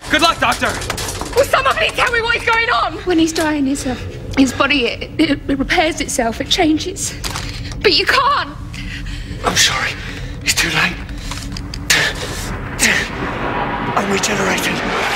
Good luck, Doctor! Will someone please tell me what is going on? When he's dying, his body, it repairs itself, it changes. But you can't! I'm sorry. It's too late. I'm regenerated.